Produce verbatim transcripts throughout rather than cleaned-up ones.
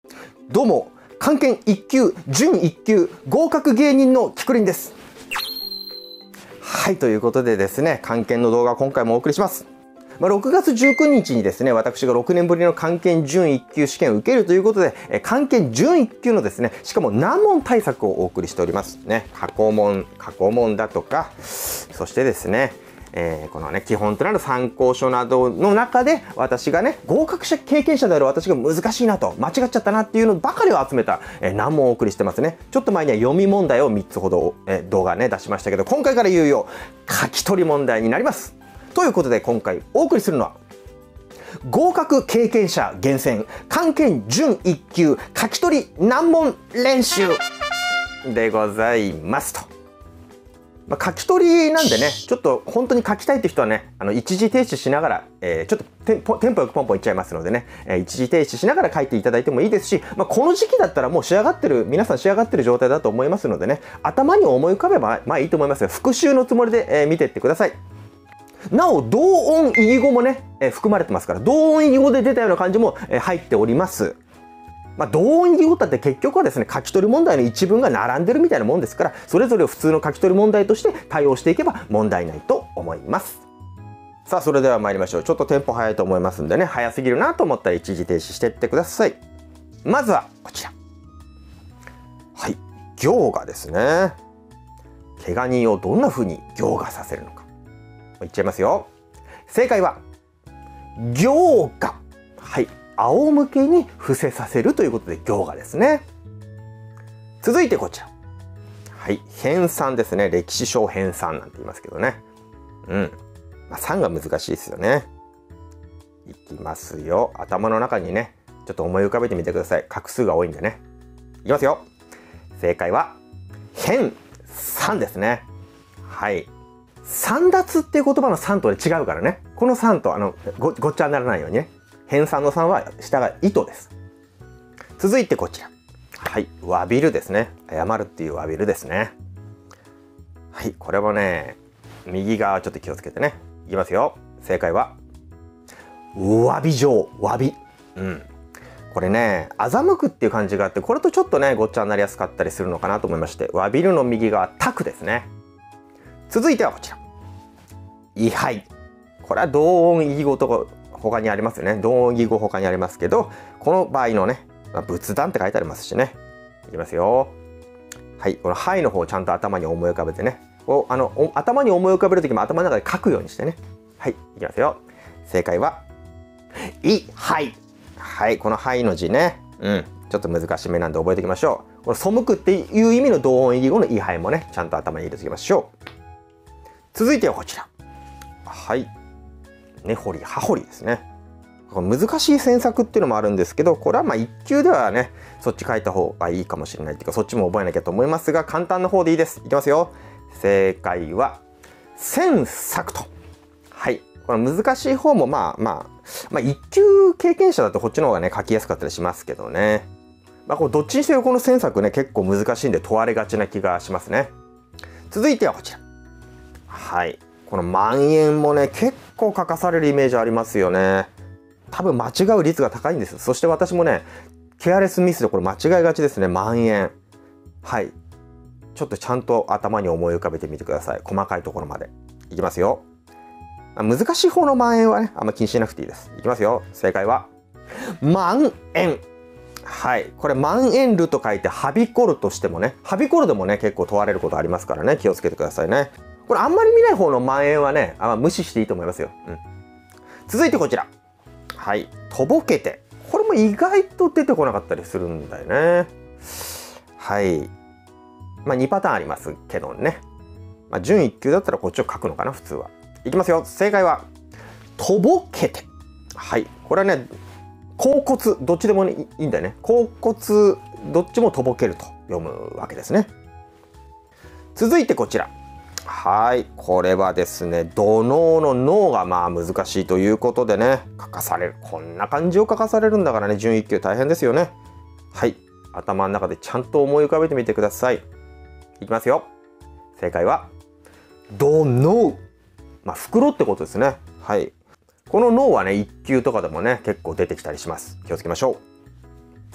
どうも、漢検いっ級、準いっ級、合格芸人のきくりんです。はい、ということでですね、漢検の動画を今回もお送りします。まあ、ろくがつじゅうくにちにですね、私がろくねんぶりの漢検準いっ級試験を受けるということで、え漢検準いっ級のですね、しかも難問対策をお送りしております。ね、過去問、過去問だとか、そしてですね、えー、このね、基本となる参考書などの中で、私がね、合格者経験者である私が難しいなと、間違っちゃったなっていうのばかりを集めた、えー、難問をお送りしてますね。ちょっと前には読み問題をみっつほど、えー、動画ね、出しましたけど、今回からいよいよ書き取り問題になります。ということで今回お送りするのは合格経験者厳選漢検準いっ級書き取り難問練習でございますと。まあ、書き取りなんでね、ちょっと本当に書きたいって人はね、あの一時停止しながら、えー、ちょっとテンポテンポよくポンポンいっちゃいますのでね、えー、一時停止しながら書いていただいてもいいですし、まあ、この時期だったらもう仕上がってる、皆さん仕上がってる状態だと思いますのでね、頭に思い浮かべばまあいいと思いますよ。復習のつもりで、えー、見ていってください。なお、同音異義語もね、えー、含まれてますから、同音異義語で出たような漢字も、えー、入っております。まあ、同音異義語だって結局はですね、書き取り問題の一文が並んでるみたいなもんですから、それぞれを普通の書き取り問題として対応していけば問題ないと思います。さあ、それでは参りましょう。ちょっとテンポ早いと思いますんでね、早すぎるなと思ったら一時停止していってください。まずはこちら。はい。行がですね。怪我人をどんな風に行がさせるのか。いっちゃいますよ。正解は、行が。はい。仰向けに伏せさせるということで行がですね。続いてこちら。はい。編纂ですね。歴史書編纂なんて言いますけどね。うん。まあ、さんが難しいですよね。いきますよ。頭の中にね、ちょっと思い浮かべてみてください。画数が多いんでね。いきますよ。正解は、編纂ですね。はい。纂奪っていう言葉の纂とで違うからね。この纂とあの ご, ごっちゃにならないようにね。編纂の纂は下が糸です。続いてこちら。はい。詫びるですね。謝るっていう詫びるですね。はい。これもね、右側ちょっと気をつけてね。いきますよ。正解は、詫び状、詫び。うん。これね、欺くっていう漢字があって、これとちょっとね、ごっちゃになりやすかったりするのかなと思いまして、詫びるの右側、託ですね。続いてはこちら。位牌。これは同音異義語とか他にありますよね。同音異義語他にありますけど、この場合のね、仏壇って書いてありますしね。いきますよ。はい。このはいの方をちゃんと頭に思い浮かべてね。こうあの頭に思い浮かべるときも頭の中で書くようにしてね。はい。いきますよ。正解は、位牌。はい。このはいの字ね。うん。ちょっと難しめなんで覚えておきましょう。この背くっていう意味の同音異義語の位牌もね、ちゃんと頭に入れておきましょう。続いてはこちら。はい。根掘り葉掘りですね。難しい詮索っていうのもあるんですけど、これはまあいっ級ではね、そっち書いた方がいいかもしれないっていうか、そっちも覚えなきゃと思いますが、簡単な方でいいです。いきますよ。正解は、詮索と。はい。この難しい方もまあまあ、まあいっ級経験者だとこっちの方がね、書きやすかったりしますけどね。まあこれどっちにしてもこの詮索ね、結構難しいんで問われがちな気がしますね。続いてはこちら。はい。この万円もね、結構書かされるイメージありますよね。多分間違う率が高いんです。そして私もね、ケアレスミスでこれ間違いがちですね。万円。はい。ちょっとちゃんと頭に思い浮かべてみてください。細かいところまで。いきますよ。難しい方の万円はね、あんま気にしなくていいです。いきますよ。正解は、万円。はい。これ、万円ると書いて、はびこるとしてもね、はびこるでもね、結構問われることありますからね、気をつけてくださいね。これ、あんまり見ない方の万円はね、あんま無視していいと思いますよ。うん。続いてこちら。はい。とぼけて。これも意外と出てこなかったりするんだよね。はい。まあ、にパターンありますけどね。まあ、準いっ級だったらこっちを書くのかな、普通は。いきますよ。正解は、とぼけて。はい。これはね、甲骨、どっちでもいいんだよね。甲骨、どっちもとぼけると読むわけですね。続いてこちら。はい。これはですね、土のうの脳がまあ難しいということでね、書かされる。こんな漢字を書かされるんだからね、準いっ級大変ですよね。はい。頭の中でちゃんと思い浮かべてみてください。いきますよ。正解は、土のう。まあ、袋ってことですね。はい。この脳はね、いっ級とかでもね、結構出てきたりします。気をつけましょう。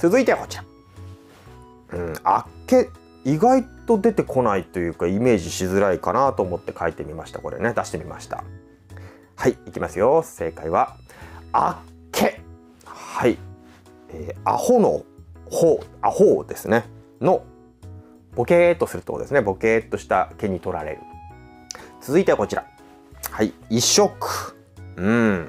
続いてはこちら。うん、あっけ、意外と出てこないというかイメージしづらいかなと思って書いてみました。これね、出してみました。はい、いきますよ。正解はあっけ。はい、えー、アホのほアホですねのボケーっとするってことですね。ボケーっとした毛に取られる。続いてはこちら。はい、移植。うん、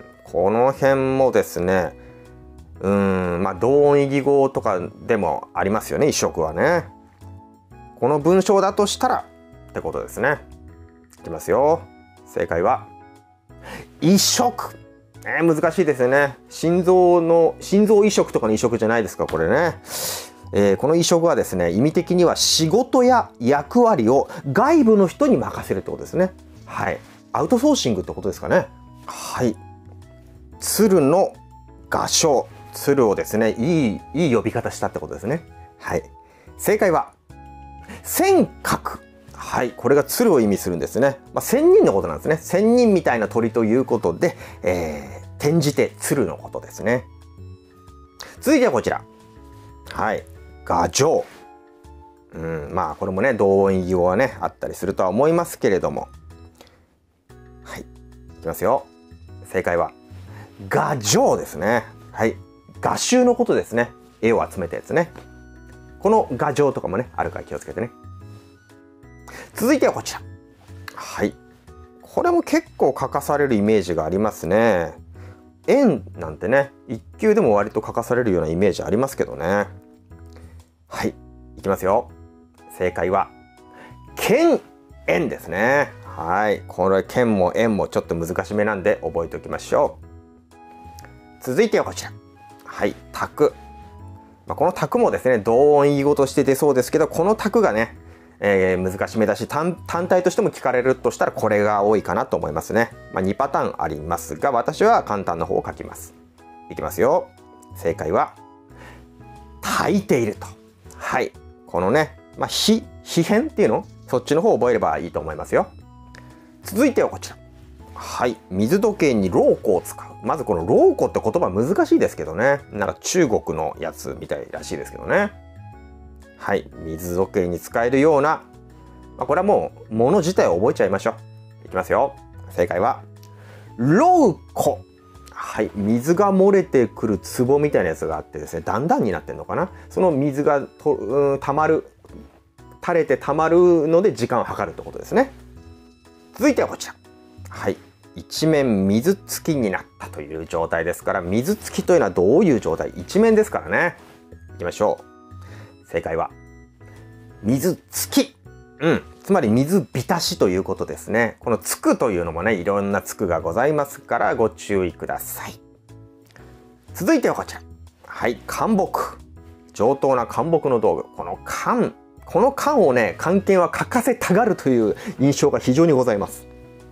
この辺もですね、うん、まあ同音異義語とかでもありますよね、移植はね。この文章だとしたらってことですね。いきますよ。正解は移植。えー、難しいですよね。心臓の心臓移植とかの移植じゃないですか、これね。えー、この移植はですね、意味的には仕事や役割を外部の人に任せるってことですね。はい、アウトソーシングってことですかね。はい、鶴の画唱、鶴をですね、いいいい呼び方したってことですね。はい、正解は尖閣。はい、これが鶴を意味するんですね。まあ、仙人のことなんですね。仙人みたいな鳥ということで、えー、転じて鶴のことですね。続いてはこちら。はい、牙城。うん、まあこれもね、同音異義語はねあったりするとは思いますけれども。はい、いきますよ。正解は牙城ですね。はい、画集のことですね。絵を集めたやつね。この牙城とかもねあるから気をつけてね。続いてはこちら。はい、これも結構書かされるイメージがありますね。円なんてね、一級でも割と書かされるようなイメージありますけどね。はい、いきますよ。正解は剣円ですね。はい、これ剣も円もちょっと難しめなんで覚えておきましょう。続いてはこちら。はい、卓。まあ、この卓もですね、同音異義語として出そうですけど、この卓がね、えー、難しめだし 単, 単体としても聞かれるとしたらこれが多いかなと思いますね。まあ、にパターンありますが、私は簡単な方を書きます。いきますよ。正解は炊いていると。はい、このね、まあ、非非変っていうの、そっちの方を覚えればいいと思いますよ。続いてはこちら。はい、水時計にローコを使う。まずこのローコって言葉難しいですけどね、なんか中国のやつみたいらしいですけどね。はい、水時計に使えるような、まあ、これはもう物自体を覚えちゃいましょう。いきますよ。正解はロウコ。はい、水が漏れてくる壺みたいなやつがあってですね、段々になってるのかな。その水がと、うん、溜まる、垂れて溜まるので時間を計るってことですね。続いてはこちら。はい、一面水付きになったという状態ですから、水付きというのはどういう状態？一面ですからね。いきましょう。正解は水付き。うん、つまり水浸しということですね。このつくというのもね、いろんなつくがございますからご注意ください。続いてはこちら。はい、漢木。上等な漢木の道具。この漢、この漢をね、漢検は書かせたがるという印象が非常にございます。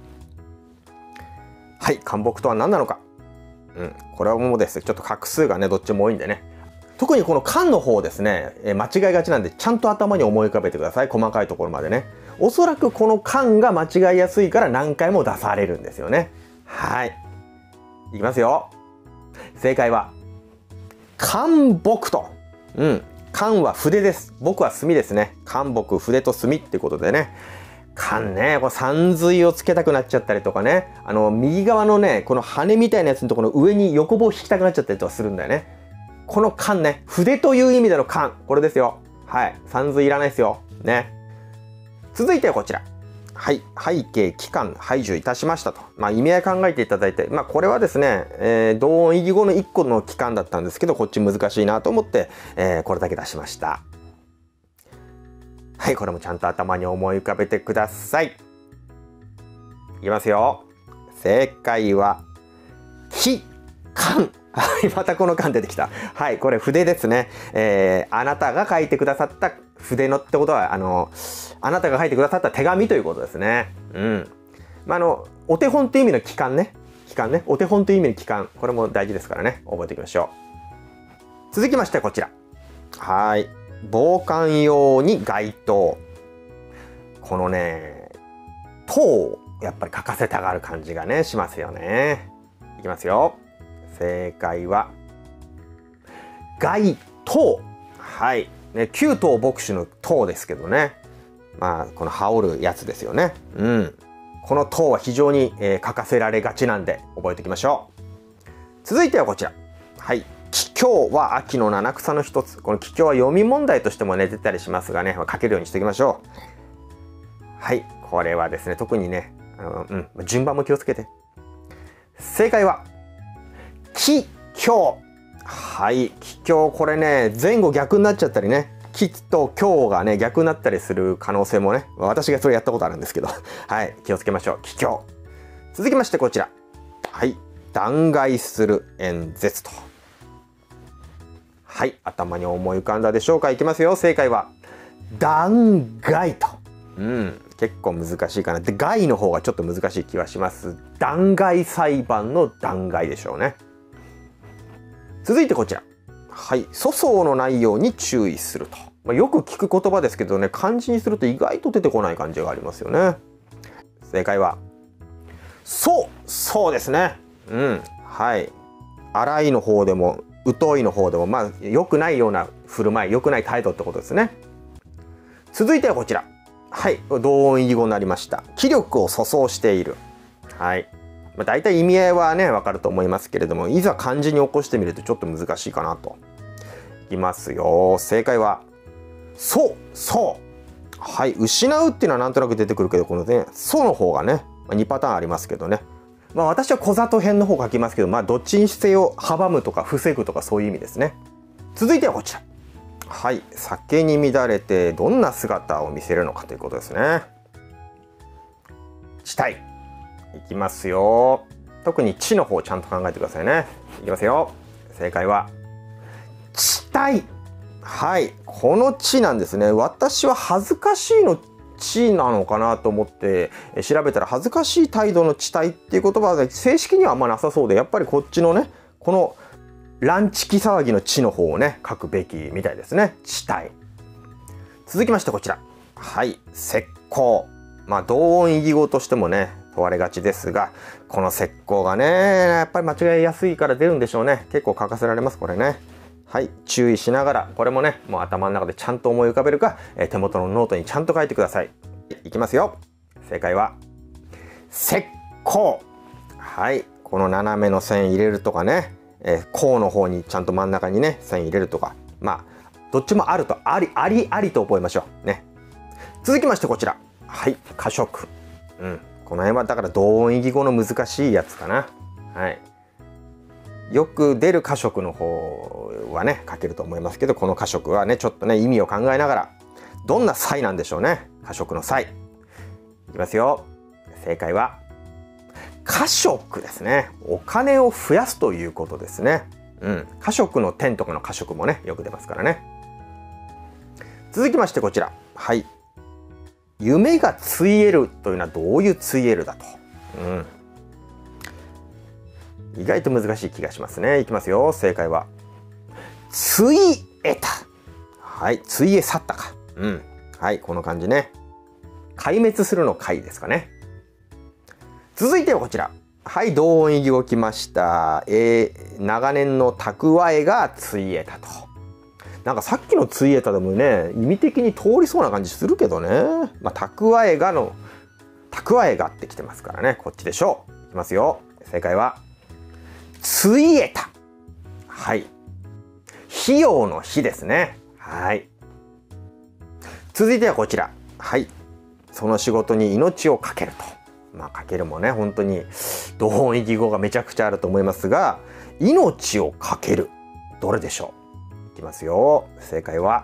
はい、漢木とは何なのか。うん、これはもうですね、ちょっと画数がね、どっちも多いんでね。特にこの漢の方ですね、え間違いがちなんで、ちゃんと頭に思い浮かべてください。細かいところまでね。おそらくこの漢が間違いやすいから何回も出されるんですよね。はい。いきますよ。正解は、漢木と。うん。漢は筆です。僕は墨ですね。漢木、筆と墨ってことでね。漢ね、これさん髄をつけたくなっちゃったりとかね。あの、右側のね、この羽みたいなやつのところの上に横棒を引きたくなっちゃったりとかするんだよね。この漢ね、筆という意味での漢、これですよ。はい。さん髄いらないですよ。ね。続いてはこちら。はい。背景、期間、排除いたしましたと。まあ、意味合い考えていただいて、まあ、これはですね、えー、同音異義語のいっこの期間だったんですけど、こっち難しいなと思って、えー、これだけ出しました。はい。これもちゃんと頭に思い浮かべてください。いきますよ。正解は、期間。はい、またこの間出てきた。はい、これ筆ですね。えー、あなたが書いてくださった筆のってことは、あの、あなたが書いてくださった手紙ということですね。うん。まあ、あの、お手本という意味の期間ね。期間ね。お手本という意味の期間。これも大事ですからね。覚えておきましょう。続きましてこちら。はい。防寒用に街灯。このね、灯をやっぱり書かせたがる感じがね、しますよね。いきますよ。正解は街唐。はい。ね、旧唐牧師の唐ですけどね。まあ、この羽織るやつですよね。うん。この唐は非常に、えー、書かせられがちなんで覚えておきましょう。続いてはこちら。はい。桔梗は秋の七草の一つ。この桔梗は読み問題としてもね、出たりしますがね、書けるようにしておきましょう。はい。これはですね、特にね、あの、うん、順番も気をつけて。正解は、桔梗。はい。桔梗、これね、前後逆になっちゃったりね、桔と羌がね、逆になったりする可能性もね、私がそれやったことあるんですけど、はい。気をつけましょう。桔梗。続きましてこちら。はい。弾劾する演説と。はい。頭に思い浮かんだでしょうか。いきますよ。正解は、弾劾と。うん。結構難しいかな。で、害の方がちょっと難しい気はします。弾劾裁判の弾劾でしょうね。続いてこちら。はい。粗相のないように注意すると。まあ、よく聞く言葉ですけどね、漢字にすると意外と出てこない感じがありますよね。正解は、そう、そうですね。うん。はい。荒いの方でも、疎いの方でも、まあ、良くないような振る舞い、良くない態度ってことですね。続いてはこちら。はい。同音異義語になりました。気力を粗相している。はい。まあ、大体意味合いはね、わかると思いますけれども、いざ漢字に起こしてみるとちょっと難しいかなと。いきますよ。正解は、そう、そう。はい。失うっていうのはなんとなく出てくるけど、このね、そうの方がね、まあ、にパターンありますけどね。まあ私は小里編の方書きますけど、まあどっちにせよ阻むとか防ぐとかそういう意味ですね。続いてはこちら。はい。酒に乱れてどんな姿を見せるのかということですね。地帯。いきますよ。特に地の方をちゃんと考えてくださいね。いきますよ。正解は、地帯。はい。この地なんですね。私は恥ずかしいの地なのかなと思って調べたら、恥ずかしい態度の地帯っていう言葉は正式にはあんまなさそうで、やっぱりこっちのね、この乱地気騒ぎの地の方をね、書くべきみたいですね。地帯。続きましてこちら。はい。石膏。まあ同音異義語としてもね、問われがちですが、この石膏がね、やっぱり間違いやすいから出るんでしょうね。結構書かせられます、これね。はい、注意しながら、これもね、もう頭の中でちゃんと思い浮かべるか、えー、手元のノートにちゃんと書いてください。いきますよ。正解は、石膏。はい、この斜めの線入れるとかね、えー、甲の方にちゃんと真ん中にね、線入れるとか、まあ、どっちもあると、あり、あり、ありと覚えましょう。ね。続きましてこちら。はい、過食。うん、この辺はだから同音異義語の難しいやつかな。はい。よく出る過食の方はね、書けると思いますけど、この過食はね、ちょっとね、意味を考えながら、どんな際なんでしょうね。過食の際。いきますよ。正解は、過食ですね。お金を増やすということですね。うん。過食の点とかの過食もね、よく出ますからね。続きましてこちら。はい。夢がついえるというのはどういうついえるだと。うん。意外と難しい気がしますね。いきますよ。正解は、ついえた。はい。ついえ去ったか。うん。はい。この感じね。壊滅するの回ですかね。続いてはこちら。はい。同音異義語きました。えー、長年の蓄えがついえたと。なんかさっきのついえたでもね、意味的に通りそうな感じするけどね。まあ、蓄えがの、蓄えがってきてますからね。こっちでしょう。いきますよ。正解は、ついえた。はい。費用の費ですね。はい。続いてはこちら。はい。その仕事に命をかけると。まあ、かけるもね、本当に同音異義語がめちゃくちゃあると思いますが、命をかける。どれでしょう？いきますよ。正解は、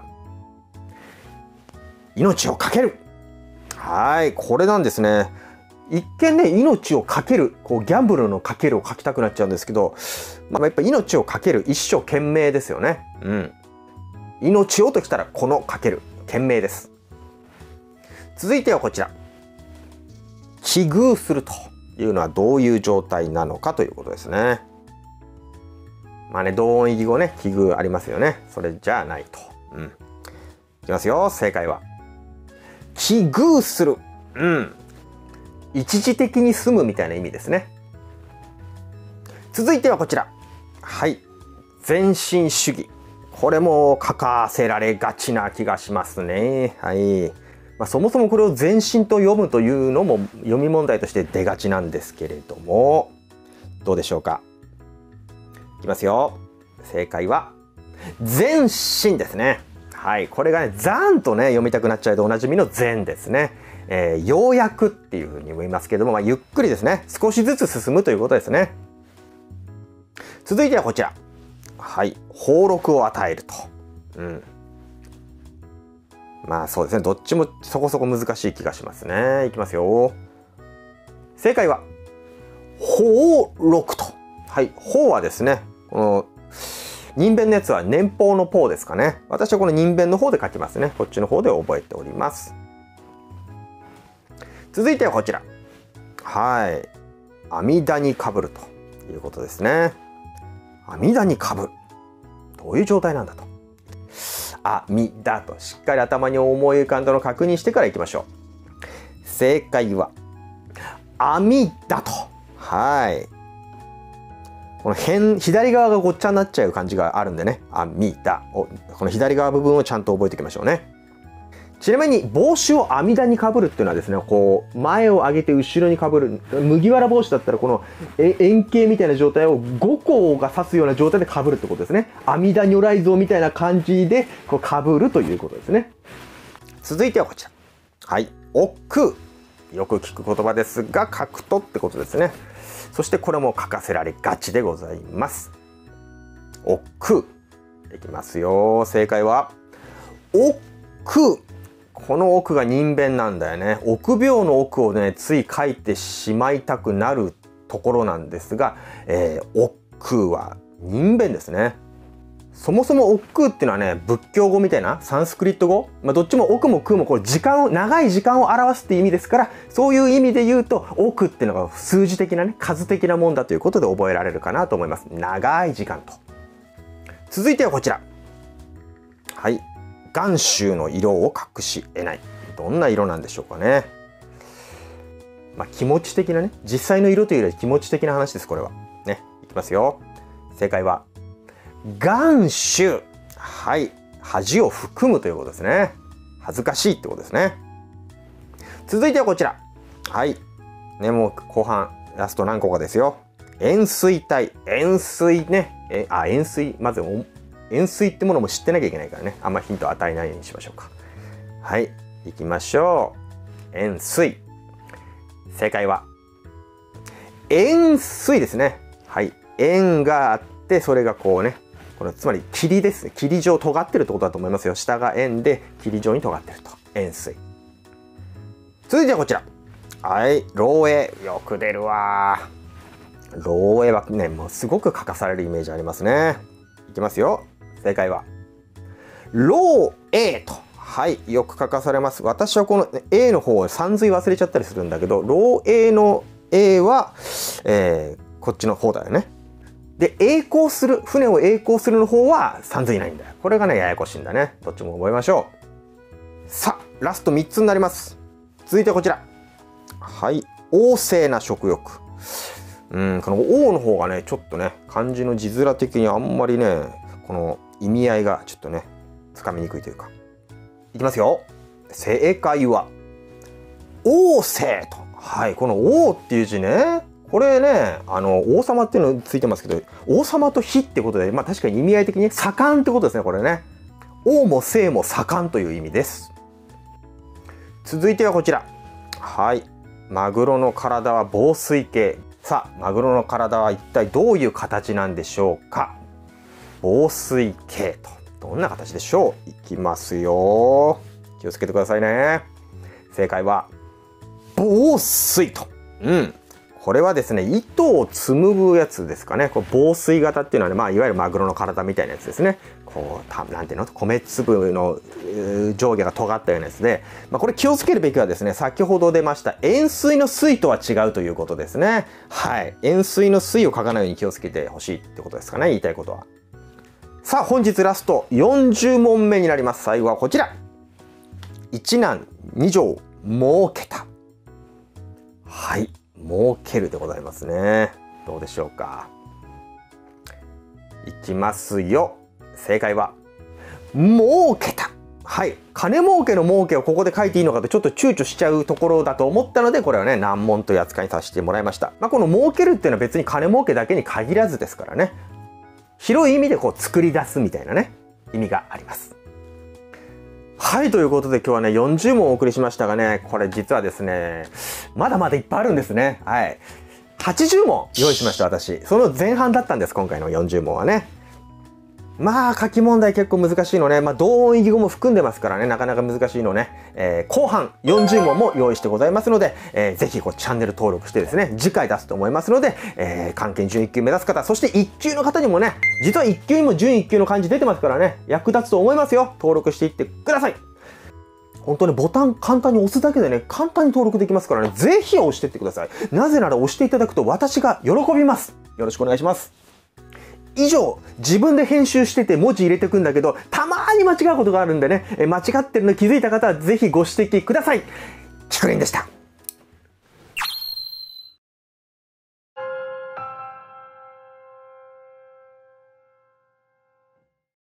命をかける。はい。これなんですね。一見ね、命をかける、こうギャンブルのかけるを書きたくなっちゃうんですけど、まあ、やっぱ命をかける、一生懸命ですよね。うん。命をときたら、このかける、懸命です。続いてはこちら。危惧するというのはどういう状態なのかということですね。まあね、同音異義語ね、危惧ありますよね。それじゃないと。うん。いきますよ。正解は、危惧する。うん。一時的に済むみたいな意味ですね。続いてはこちら。はい。全身主義。 これも書かせられがちな気がしますね。はい。まあ、そもそもこれを全身と読むというのも読み問題として出がちなんですけれども、どうでしょうか。いきますよ。正解は全身ですね。はい。これがね、ざんとね、読みたくなっちゃうとおなじみの全ですね。えー、ようやくっていうふうに思いますけども、まあ、ゆっくりですね。少しずつ進むということですね。続いてはこちら。はい。俸禄を与えると。うん。まあそうですね。どっちもそこそこ難しい気がしますね。いきますよ。正解は、俸禄と。はい。俸はですね、この、人弁のやつは年俸の俸ですかね。私はこの人弁の方で書きますね。こっちの方で覚えております。続いてはこちら。はい。阿弥陀にかぶるということですね。阿弥陀にかぶる。どういう状態なんだと。阿弥陀としっかり頭に思い浮かんだのを確認してからいきましょう。正解は阿弥陀と。はい。この辺、左側がごっちゃになっちゃう感じがあるんでね。阿弥陀を、この左側部分をちゃんと覚えておきましょうね。ちなみに帽子を阿弥陀にかぶるっていうのはですね、こう前を上げて後ろにかぶる麦わら帽子だったらこの円形みたいな状態をごこが指すような状態でかぶるってことですね。阿弥陀如来像みたいな感じでこうかぶるということですね。続いてはこちら。はい。億劫。よく聞く言葉ですが、書くとってことですね。そしてこれも書かせられがちでございます。億劫。いきますよ。正解は億劫。この奥が人弁なんだよね。臆病の奥をね、つい書いてしまいたくなるところなんですが、えー、億劫は人弁ですね。そもそも億劫っていうのはね、仏教語みたいなサンスクリット語、まあ、どっちも億も空もこう時間を、長い時間を表すっていう意味ですから、そういう意味で言うと、億っていうのが数字的なね、数的なもんだということで覚えられるかなと思います。長い時間と。続いてはこちら。はい。眼臭の色を隠し得ない。どんな色なんでしょうかね。まあ、気持ち的なね、実際の色というよりは気持ち的な話です、これは。ね、いきますよ。正解は、眼臭。はい。恥を含むということですね。恥ずかしいってことですね。続いてはこちら。はい。ね、もう後半、ラスト何個かですよ。円錐体。円錐ね。え、あ、円錐。まず、円錐ってものも知ってなきゃいけないからね。あんまヒント与えないようにしましょうか。はい。行きましょう。円錐。正解は、円錐ですね。はい。円があって、それがこうね。これつまり霧ですね。霧状尖ってるってことだと思いますよ。下が円で霧状に尖ってると。円錐。続いてはこちら。はい。漏洩。よく出るわ。漏洩はね、もうすごく書かされるイメージありますね。いきますよ。正解は漏洩と。はい。よく書かされます。私はこの A の方をさんずい忘れちゃったりするんだけど、漏洩の A は、えー、こっちの方だよね。で、曳航する、船を曳航するの方はさんずいないんだよ。これがね、ややこしいんだね。どっちも覚えましょう。さあ、ラストみっつになります。続いてこちら。はい。旺盛な食欲。うん、この王の方がね、ちょっとね、漢字の字面的にあんまりね、この意味合いがちょっとね、つかみにくいというか。いきますよ。正解は、王政と。はい、この王っていう字ね、これね、あの、王様っていうのついてますけど、王様と非ってことで、まあ確かに意味合い的に盛んってことですね、これね。王も政も盛んという意味です。続いてはこちら。はい。マグロの体は紡錘形。さあ、マグロの体は一体どういう形なんでしょうか。紡錘形と。どんな形でしょう。いきますよ。気をつけてくださいね。正解は、紡錘と。うん。これはですね、糸を紡ぐやつですかね。こう紡錘型っていうのはね、まあ、いわゆるマグロの体みたいなやつですね。こう、たなんていうの米粒の上下が尖ったようなやつで、まあ、これ気をつけるべきはですね、先ほど出ました円錐の錐とは違うということですね。はい。円錐の錐を書かないように気をつけてほしいってことですかね、言いたいことは。さあ、本日ラストよんじゅうもんめになります。最後はこちら。一男二女儲けた。はい。儲けるでございますね。どうでしょうか。いきますよ。正解は、 儲けた。はい。金儲けの儲けをここで書いていいのかとちょっと躊躇しちゃうところだと思ったので、これはね、難問という扱いにさせてもらいました。まあ、この儲けるっていうのは別に金儲けだけに限らずですからね。広い意味でこう作り出すみたいなね、意味があります。はい、ということで今日はね、よんじゅう問お送りしましたがね、これ実はですね、まだまだいっぱいあるんですね。はい。はちじゅう問用意しました、私。その前半だったんです、今回のよんじゅう問はね。まあ、書き問題結構難しいのね。まあ、同音異義語も含んでますからね、なかなか難しいのね。えー、後半よんじゅう問も用意してございますので、えー、ぜひこうチャンネル登録してですね、次回出すと思いますので、えー、漢検準いっ級目指す方、そしていっ級の方にもね、実はいっ級にも準いっ級の漢字出てますからね、役立つと思いますよ。登録していってください。本当にボタン簡単に押すだけでね、簡単に登録できますからね、ぜひ押していってください。なぜなら押していただくと私が喜びます。よろしくお願いします。以上、自分で編集してて文字入れてくんだけど、たまーに間違うことがあるんでね、間違ってるの気づいた方はぜひご指摘ください。きくりんでした。